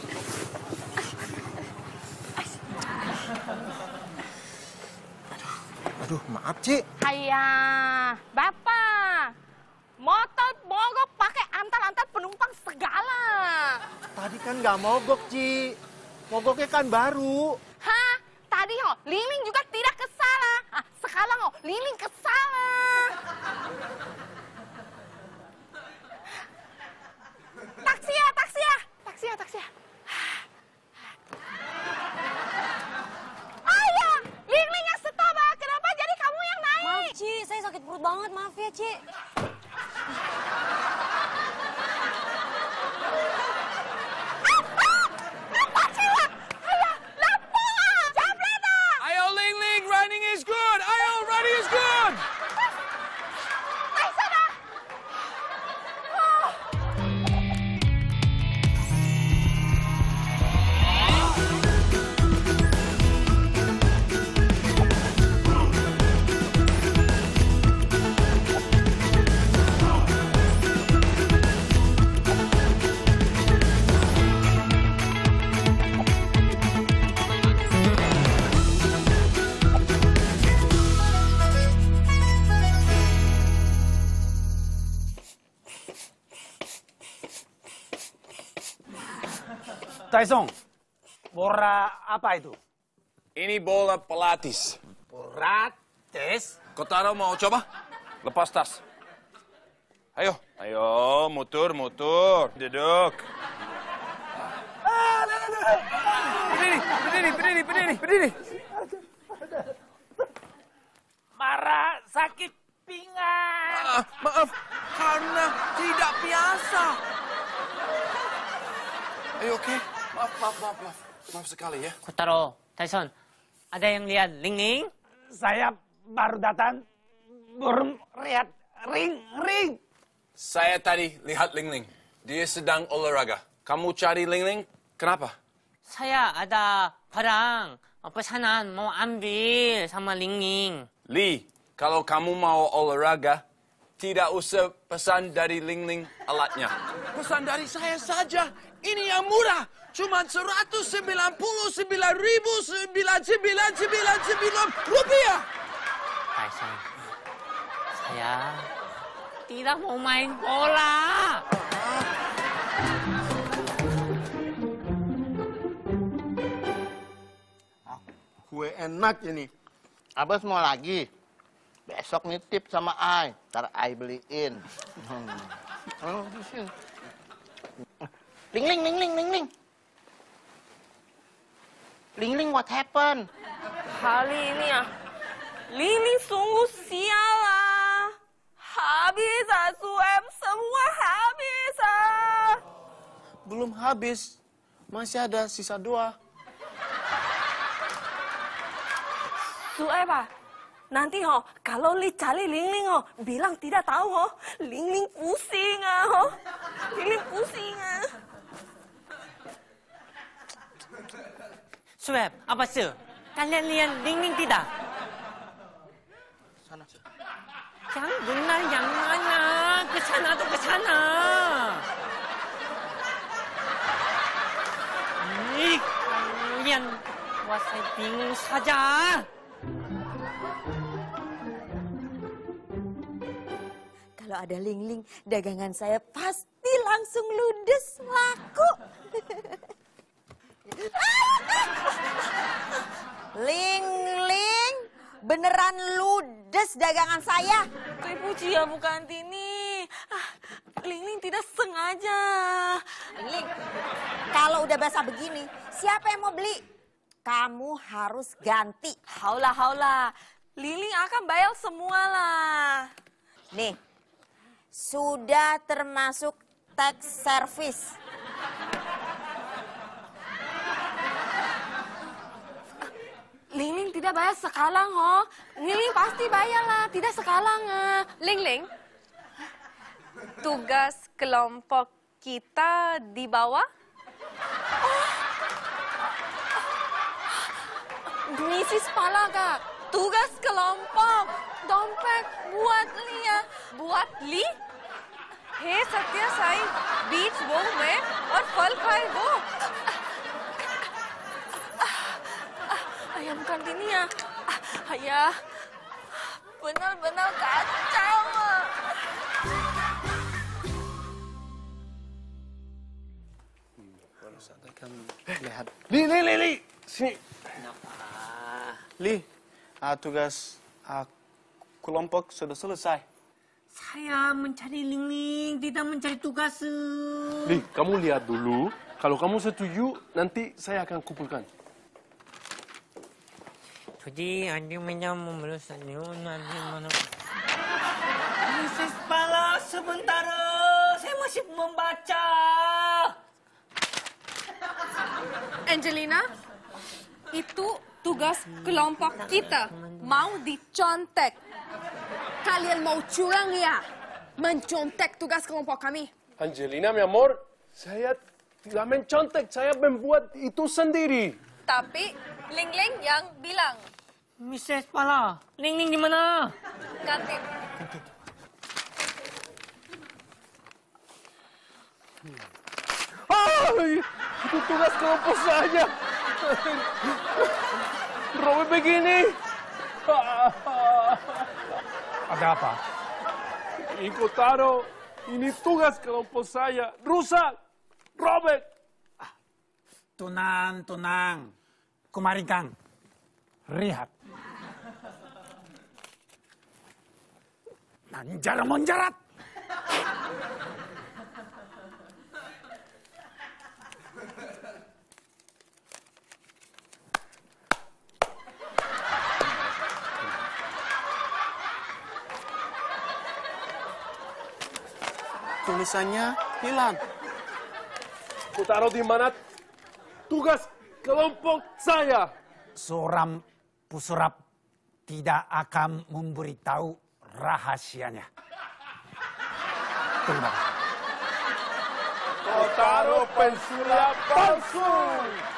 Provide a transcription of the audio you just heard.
Aduh, maaf, Ci. Hayah, Bapak. Motor mogok pakai antar-antar penumpang segala. Tadi kan nggak mogok, Ci. Mogoknya kan baru. Hah? Tadi Ling juga tidak kesalah. Sekarang Ling kesalah. Taksi ya. Ayah, Ling yang stop. Kenapa jadi kamu yang naik? Maaf, Ci. Saya sakit perut banget. Maaf ya, Ci. Taesong, bola apa itu? Ini bola Pilates. Pilates? Kau taruh mau coba? Lepas tas. Ayo, mutur. Duduk. Berdiri. Marah, sakit pinggang. Maaf, karena tidak biasa. Ayo, oke. Maaf sekali ya. Kotaro, Tyson, ada yang lihat Ling? Saya baru datang, belum lihat ring. Saya tadi lihat Ling. Dia sedang olahraga. Kamu cari Ling, kenapa? Saya ada barang pesanan mau ambil sama Ling. Li, kalau kamu mau olahraga, tidak usah pesan dari Ling alatnya. Pesan dari saya saja. Ini yang murah. Cuma 199.999 rupiah. Tyson, saya tidak mau main bola. Kue enak ini. Abas mau lagi? Besok nitip sama Ai. Ntar Ai beliin. Ling, what happened? Kali ini Ling sungguh sial lah. Habis Suem, semua habis. Belum habis. Masih ada sisa 2. Suem, nanti kalau Li cari Ling bilang tidak tahu Ling pusing Ling pusing Swab, apa sih? Kalian lihat Ling tidak? Sana. Yang benar yang mana? Ke sana. Ih, kalian buat saya bingung saja. Kalau ada Ling, dagangan saya pasti langsung ludes laku. Ling, beneran ludes dagangan saya. Ibu Cia bukan Tini. Ling tidak sengaja. Ling, kalau udah basah begini, siapa yang mau beli? Kamu harus ganti. Haulah. Ling akan bayar semua lah. Nih, sudah termasuk tax service. Ling tidak bayar sekarang Ling pasti bayar lah, tidak sekarang Ling, tugas kelompok kita di bawah? Mrs. Palaga, tugas kelompok dompet buat Li बुआत ली? हे सत्या साई बीच वो मैं और फल खाए वो। tugasnya. Ayah, benar-benar kacau. Lihat. Li. Sini. Li, tugas kelompok sudah selesai. Saya mencari Ling-Ling, tidak mencari tugas. Li, kamu lihat dulu. Kalau kamu setuju, nanti saya akan kumpulkan. Jadi, Andi menyambung nanti mana? Mrs. Pala, sebentar. Saya masih membaca. Angelina, itu tugas kelompok kita. Mau dicontek. Kalian mau curang ya? Mencontek tugas kelompok kami. Angelina, mi amor, saya tidak mencontek. Saya membuat itu sendiri. Tapi Ling-Ling yang bilang. Mrs. Pala, Ling-Ling di mana? Ganti. Itu tugas kelompok saya. Robert begini. Ada apa? Iko Taro, ini tugas kelompok saya. Rusak. Robert. Tenang. Kemarin Kang, lihat. Menjarat. Tulisannya hilang. Ku taruh di mana tugas kelompok saya. Seorang pesulap tidak akan memberitahu rahasianya. Terima kasih. Kau taruh pensulap palsu.